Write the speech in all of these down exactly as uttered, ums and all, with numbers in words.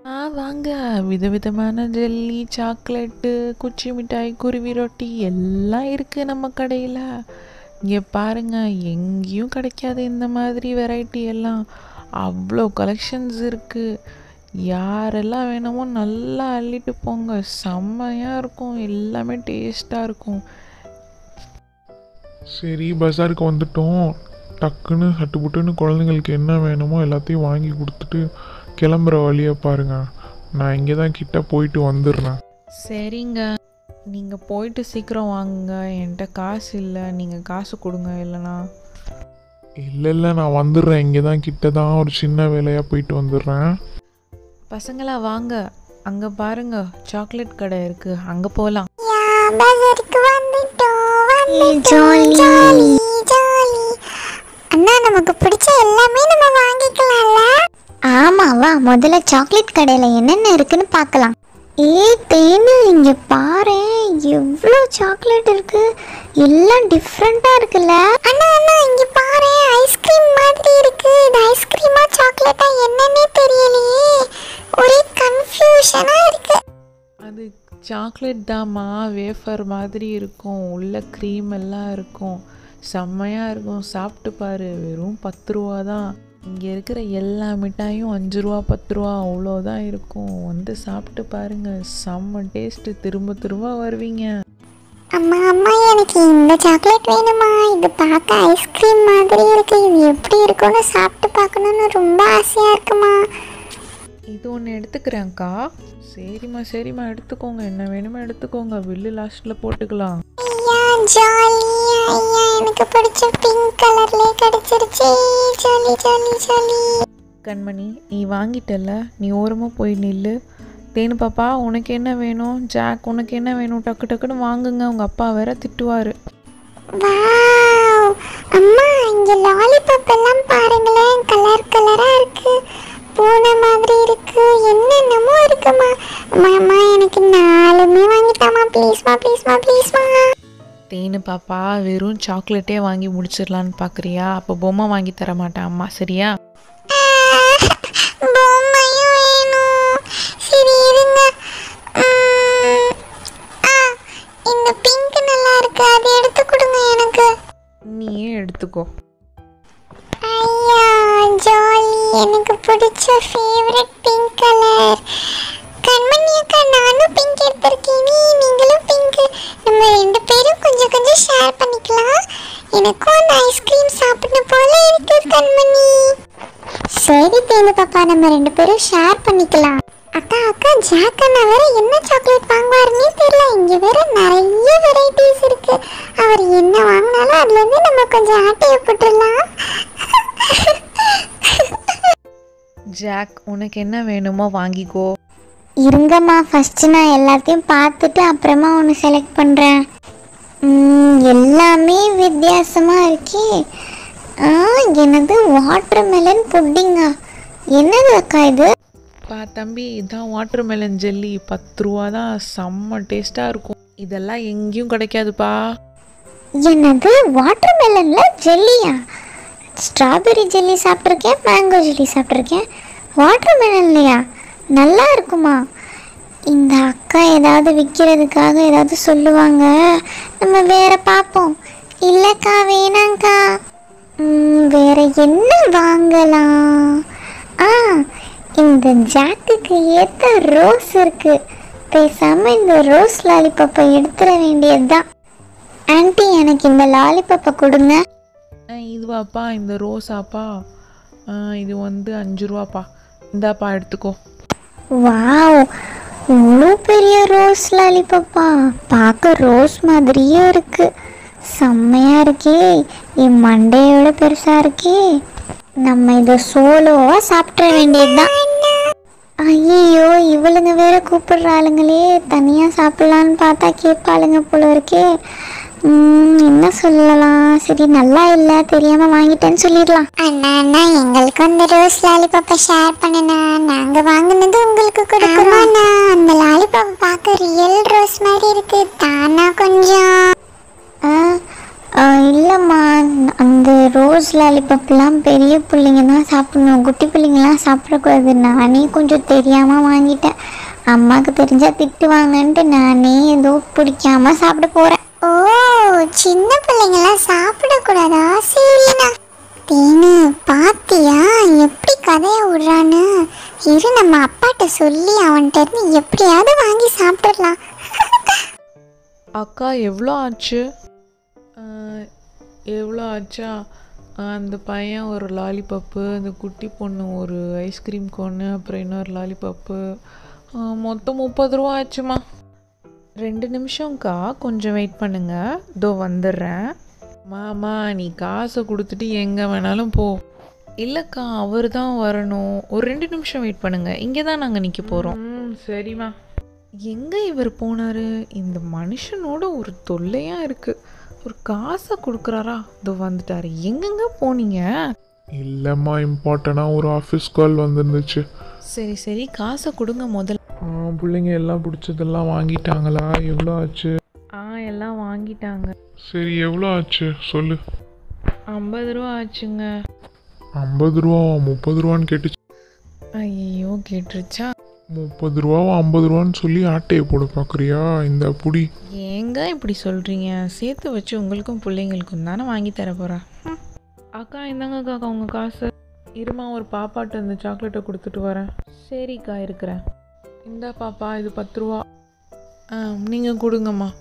ஆ வாங்க. விதவிதமான jelly, chocolate, குச்சி மிட்டாய், குருவி ரொட்டி எல்லாம் இருக்கு நம்ம கடையில. இங்கே பாருங்க, எங்கேயும் கிடைக்காது இந்த மாதிரி வெரைட்டி எல்லாம். அவ்வளோ கலெக்ஷன்ஸ் இருக்கு. யாரெல்லாம் வேணுமோ நல்லா அள்ளிட்டு போங்க. செம்மையாக இருக்கும், எல்லாமே டேஸ்ட்டாக இருக்கும். சரி, பஜாருக்கு வந்துட்டோம். டக்குன்னு சட்டுப்புட்டுன்னு குழந்தைங்களுக்கு என்ன வேணுமோ எல்லாத்தையும் வாங்கி கொடுத்துட்டு கிளம்புற வழியை பாருங்க. நான் இங்கே தான் கிட்ட போயிட்டு வந்துடுறேன். சரிங்க, நீங்கள் போயிட்டு சீக்கிரம் வாங்குங்க. என்கிட்ட காசு இல்லை, நீங்கள் காசு கொடுங்க. இல்லைனா இல்லை இல்லை நான் வந்துடுறேன். இங்கே தான் கிட்ட தான், ஒரு சின்ன வேலையாக போயிட்டு வந்துடுறேன். பசங்களா வாங்க, அங்கே பாருங்க சாக்லேட் கடை இருக்கு, அங்கே போகலாம். அண்ணா, நமக்கு பிடிச்ச எல்லாமே நம்ம வாங்கிக்கலாம்ல? ஆமா, வா முதல்ல சாக்லேட் கடையில என்னென்ன இருக்குன்னு பார்க்கலாம். ஏ தேனு, இங்க பாரு எவ்வளோ சாக்லேட் இருக்கு. எல்லாம் டிஃப்ரெண்டா இருக்குல்ல? அண்ணா அண்ணா இங்க பாரு, ஐஸ்கிரீம் மாதிரி இருக்கு. இது ஐஸ்கிரீமா சாக்லேட்டா என்னன்னே தெரியலையே, ஒரே கன்ஃபியூஷனா இருக்கு. அது சாக்லேட் தாம்மா, வேஃபர் மாதிரி இருக்கும், உள்ள க்ரீம் எல்லாம் இருக்கும், செம்மையாக இருக்கும். சாப்பிட்டு பாரு, வெறும் பத்து ரூபா தான். இங்கே இருக்கிற எல்லா மிட்டாயும் அஞ்சு ரூபா பத்து ரூபா அவ்வளோதான் இருக்கும். வந்து சாப்பிட்டு பாருங்க, செம்ம டேஸ்ட்டு, திரும்ப திரும்ப வருவீங்க. அம்மா அம்மா, எனக்கு இந்த சாக்லேட் வேணுமா? இது பார்க்க ஐஸ்கிரீம் மாதிரி இருக்கு. இது எப்படி இருக்கும்னு சாப்பிட்டு பார்க்கணுன்னு ரொம்ப ஆசையாக இருக்குமா? இது ஒன்று எடுத்துக்கிறேன்க்கா. சரிம்மா சரிம்மா, எடுத்துக்கோங்க, என்ன வேணுமோ எடுத்துக்கோங்க, பில்லு லாஸ்ட்டில் போட்டுக்கலாம். ஐயா ஜாலி, ஐயா எனக்கு பிடிச்ச பிங்க் கலர்லேயே கிடச்சிருச்சு. Jolly jolly jolly. கண்மணி, நீ வாங்கிட்டல, நீ ஓரமாக போய் நில்லு. தேனு பாப்பா, உனக்கு என்ன வேணும்? ஜாக், உனக்கு என்ன வேணும்? டக்கு டக்குன்னு வாங்குங்க, உங்கள் அப்பா வேற திட்டுவார். வாவ் அம்மா, இங்கே லாலிபாப் எல்லாம் பாருங்களேன், கலர் கலராக இருக்கு, பூனை மாதிரி இருக்கு, என்னென்னமோ இருக்குமா. அம்மா அம்மா, எனக்கு நாலுமே வாங்கிட்டாமா, ப்ளீஸ்மா ப்ளீஸ்மா ப்ளீஸ்மா. தேனு பாப்பா, வெறும் சாக்லேட்டே வாங்கி முடிச்சிடலான்னு பார்க்குறியா? அப்போ பொம்மை வாங்கி தர மாட்டேன் அம்மா, சரியா? பொம்மையும் வேணும். சரி இருங்க. இந்த பிங்க் நல்லா இருக்கு, அது எடுத்து கொடுங்க எனக்கு. நீயே எடுத்துக்கோ. ஐயா ஜாலி, எனக்கு பிடிச்ச ஃபேவரட் பிங்க் கலர். கண்மணி அக்கா, நானும் பிங்க் எடுத்திருக்கேன், நீங்களும் பிங்க். நம்ம ரெண்டு பேரும் கொஞ்சம் கொஞ்சம் ஷேர் பண்ணிக்கலாம். எனக்கும் அந்த ஐஸ்கிரீம் சாப்பிடணும் போல இருக்கு கண்மணி. சரி தேனு பாப்பா, நம்ம ரெண்டு பேரும் ஷேர் பண்ணிக்கலாம். அக்கா அக்கா, ஜாக் அண்ணா வேற என்ன சாக்லேட் வாங்குவாருன்னே தெரியல. இங்க வேற நிறைய வெரைட்டிஸ் இருக்கு. அவர் என்ன வாங்கினாலும் அதுல இருந்து நம்ம கொஞ்சம் ஆட்டைய போட்டுடலாம். ஜாக், உனக்கு என்ன வேணுமோ வாங்கிக்கோ. இருங்கம்மா, ஃபர்ஸ்ட் நான் எல்லாத்தையும் பார்த்துட்டு அப்புறமா ஒன்று செலக்ட் பண்ணுறேன். எல்லாமே வித்தியாசமாக இருக்கே. என்னது வாட்டர் மெலன் புட்டிங்கா? என்னது அக்கா இது? பா தம்பி, இதான் வாட்டர் மெலன் ஜெல்லி, பத்து ரூபா தான், செம்ம டேஸ்ட்டாக இருக்கும். இதெல்லாம் எங்கேயும் கிடைக்காதுப்பா. என்னது வாட்டர் மெலனில் ஜெல்லியா? ஸ்ட்ராபெரி ஜெல்லி சாப்பிட்ருக்கேன், மேங்கோ ஜெல்லி சாப்பிட்ருக்கேன், வாட்டர் மெலன்லையா? நல்லா இருக்குமா? இந்த அக்கா ஏதாவது விற்கிறதுக்காக ஏதாவது சொல்லுவாங்க, நம்ம வேற பார்ப்போம். இல்லைக்கா, வேணாங்க்கா. வேற என்ன வாங்கலாம்? ஆ, இந்த ஜாக்குக்கு ஏற்ற ரோஸ் இருக்கு. பேசாமல் இந்த ரோஸ் லாலிபாப்பை எடுத்துட வேண்டியதுதான். ஆன்ட்டி, எனக்கு இந்த லாலிபாப்பை கொடுங்க. இதுவாப்பா, இந்த ரோஸாப்பா? இது வந்து அஞ்சு ரூபாப்பா, இந்தாப்பா எடுத்துக்கோ. வாவ், இவ்வளோ பெரிய ரோஸ் லாலிபாப்பா, பார்க்க ரோஸ் மாதிரியே இருக்கு. செம்மையாக இருக்கே, என் மண்டையோட பெருசாக இருக்கே. நம்ம இதை சோலோவாக சாப்பிட்ற வேண்டியதுதான். ஐயோ, இவளுங்க வேற கூப்பிடுறாளுங்களே, தனியாக சாப்பிட்லான்னு பார்த்தா கேட்பாளுங்க போல இருக்கே. என்ன சொல்லலாம்? சரி, நல்லா இல்லை, தெரியாம வாங்கிட்டேன்னு சொல்லிடலாம். அண்ணா அண்ணா, எங்களுக்கு அந்த ரோஸ் லாலிபாப்பை ஷேர் பண்ணுண்ணா, நாங்கள் வாங்கினது உங்களுக்கு கொடுக்குறோம். அந்த லாலிபாப்பை பார்க்க ரியல் ரோஸ் மாதிரி இருக்கு, தானா கொஞ்சம். இல்லைம்மா, அந்த ரோஸ் ரோஸ் லாலிபப்லாம் பெரிய பிள்ளைங்க தான் சாப்பிடணும், குட்டி பிள்ளைங்கலாம் சாப்பிடக்கூடாது. நானே கொஞ்சம் தெரியாமல் வாங்கிட்டேன். அம்மாவுக்கு தெரிஞ்சால் திட்டுவாங்கன்ட்டு நானே ஏதோ பிடிக்காம சாப்பிட போகிறேன். ஓ, சின்ன பிள்ளைங்களாம் சாப்பிடக்கூடாதா? சரிண்ணா. தேனு பாத்தியா எப்படி கதையை விடுறான்னு? இரு, நம்ம அப்பாட்ட சொல்லி அவன்கிட்ட இருந்து எப்படியாவது வாங்கி சாப்பிடலாம். அக்கா எவ்வளோ ஆச்சு? எவ்வளோ ஆச்சா? அந்த பையன் ஒரு லாலிபப்பு, அந்த குட்டி பொண்ணு ஒரு ஐஸ்கிரீம் கோன்னு, அப்புறம் இன்னொரு லாலிபப்பு, மொத்தம் முப்பது ரூபா ஆச்சுமா. ரெண்டு நிமிஷம்க்கா, கொஞ்சம் வெயிட் பண்ணுங்க, இதோ வந்துடுறேன். மாமா நீ காசை கொடுத்துட்டு எங்கே வேணாலும் போ. இல்லைக்கா, அவர் தான் வரணும், ஒரு ரெண்டு நிமிஷம் வெயிட் பண்ணுங்க, இங்கே தான் நாங்கள் நிற்க போகிறோம். ம் சரிம்மா. எங்கே இவர் போனார்? இந்த மனுஷனோட ஒரு தொல்லையாக இருக்குது. ஒரு காசை கொடுக்குறாரா? இதோ வந்துட்டாரு. எங்கெங்க போனீங்க? இல்லைம்மா, இம்பார்ட்டண்டாக ஒரு ஆஃபீஸ் கால் வந்துருந்துச்சு. சரி சரி, காசை கொடுங்க முதல்ல. பிள்ளைங்க எல்லாம் பிடிச்சதெல்லாம் வாங்கிட்டாங்களா? எவ்வளோ ஆச்சு? ஆ எல்லாம் வாங்கிட்டாங்க. சரி, எவ்வளோ ஆச்சு சொல்லு. ஐம்பது ரூபா ஆச்சுங்க. ஐம்பது ரூபா? முப்பது ரூபான்னு கேட்டுச்சு. ஐயோ, கேட்டுருச்சா? முப்பது ரூபாவா ஐம்பது ரூபான்னு சொல்லி ஆட்டையை போட பார்க்குறியா? இந்த புடி. ஏங்க இப்படி சொல்கிறீங்க? சேர்த்து வச்சு உங்களுக்கும் பிள்ளைங்களுக்கும் தானே வாங்கி தர போகிறா. அக்கா இந்தாங்க அக்கா உங்கள் காசு. இருமா, ஒரு பாப்பாட்ட இந்த சாக்லேட்டை கொடுத்துட்டு வரேன். சரிக்கா இருக்கிறேன். இந்தா பாப்பா, இது பத்து ரூபா. ஆ நீங்கள் கொடுங்கம்மா.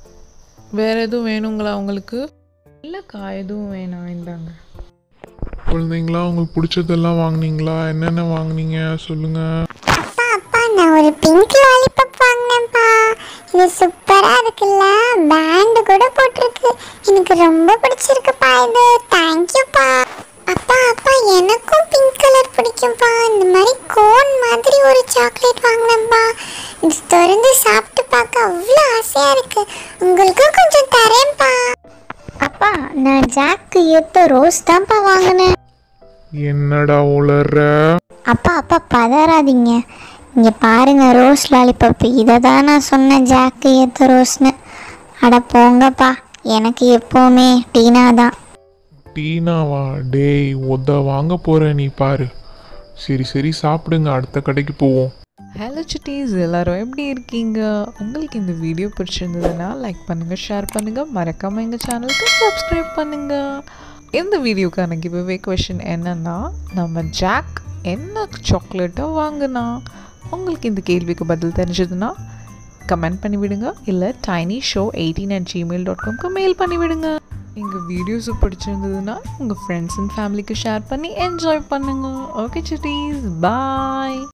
வேறு எதுவும் வேணுங்களா உங்களுக்கு? இல்லைக்கா, எதுவும் வேணாம், இந்தாங்க. குழந்தைங்களா, உங்களுக்கு பிடிச்சதெல்லாம் வாங்கினீங்களா? என்னென்ன வாங்கினீங்க சொல்லுங்கள். அப்பா அப்பா, நான் ஒரு பிங்க் லாலிபப் வாங்கினேன்ப்பா. இது சூப்பராக இருக்குல்ல, பேண்டு கூட போட்டிருக்கு. எனக்கு ரொம்ப பிடிச்சிருக்குப்பா இது. தேங்க்யூப்பா. அப்பா அப்பா, எனக்கும் பிங்க் கலர் பிடிக்கும்ப்பா. இந்த மாதிரி கோன் மாதிரி ஒரு சாக்லேட் வாங்கினேன்ப்பா. இது திறந்து சாப்பிட்டு பார்க்க அவ்வளோ ஆசையாக இருக்கு. உங்களுக்கும் கொஞ்சம் தரேன்ப்பா. அப்பா, நான் ஜாக்கு ஏற்ற ரோஸ் தான்ப்பா வாங்கினேன். என்னடா உளற? அப்பா அப்பா பதறாதீங்க, இங்கே பாருங்க ரோஸ் லாலிபப். இதை தான் நான் சொன்னேன், ஜாக்கு ஏற்ற ரோஸ்னு. அட போங்கப்பா, எனக்கு எப்போவுமே டீனா தான். டீனாவா? டேய், உத வாங்க போற நீ பாரு. சரி சரி, சாப்பிடுங்க, அடுத்த கடைக்கு போவோம். ஹலோ சிட்டீஸ், எல்லோரும் எப்படி இருக்கீங்க? உங்களுக்கு இந்த வீடியோ பிடிச்சிருந்ததுன்னா லைக் பண்ணுங்கள், ஷேர் பண்ணுங்கள், மறக்காமல் எங்கள் சேனலுக்கு சப்ஸ்கிரைப் பண்ணுங்கள். இந்த வீடியோக்கான கிவ்அவே கொஷின் என்னென்னா, நம்ம ஜாக் என்ன சாக்லேட்டை வாங்கினா? உங்களுக்கு இந்த கேள்விக்கு பதில் தெரிஞ்சதுன்னா கமெண்ட் பண்ணிவிடுங்க, இல்லை tiny show eighteen at gmail dot காம்க்கு மெயில் பண்ணிவிடுங்க. எங்கள் வீடியோஸை பிடிச்சிருந்ததுன்னா உங்கள் ஃப்ரெண்ட்ஸ் அண்ட் ஃபேமிலிக்கு ஷேர் பண்ணி என்ஜாய் பண்ணுங்கள். ஓகே சிட்டீஸ், பாய்.